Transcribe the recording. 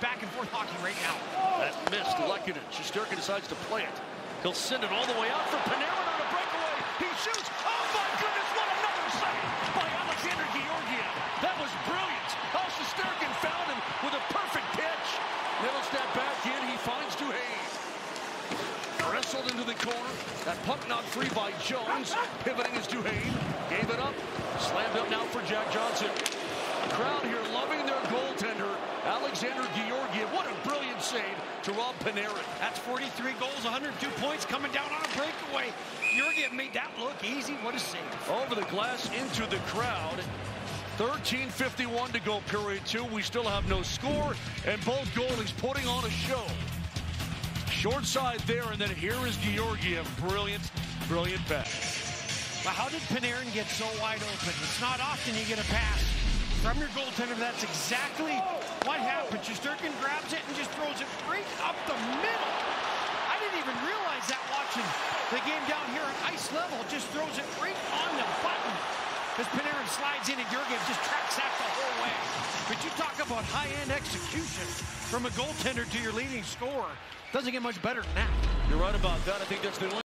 back and forth hockey right now. That missed Lehkonen. Shesterkin decides to play it. He'll send it all the way out for Panarin on a breakaway. He shoots. Oh my goodness, what another save by Alexander Georgiev. That was brilliant. Oh, Shesterkin found him with a perfect pitch. Nails that back in. He finds Duhaime. Wrestled into the corner. That puck knocked free by Jones. Pivoting is Duhaime. Gave it up. Slammed up now for Jack Johnson. The crowd here loving their goaltender, Alexander Georgiev. What a brilliant save to Rob Panarin. That's 43 goals, 102 points coming down on a breakaway. Georgiev made that look easy. What a save. Over the glass into the crowd. 13:51 to go, period 2. We still have no score, and both goalies putting on a show. Short side there, and then here is Georgiev. Brilliant, brilliant pass. Well, how did Panarin get so wide open? It's not often you get a pass from your goaltender. That's exactly what happened. Shesterkin grabs it and just throws it right up the middle. I didn't even realize that watching the game down here at ice level. Just throws it right on the button as Panarin slides in, and Georgiev just tracks that the whole way. But you talk about high-end execution from a goaltender to your leading scorer. Doesn't get much better than that. You're right about that. I think that's the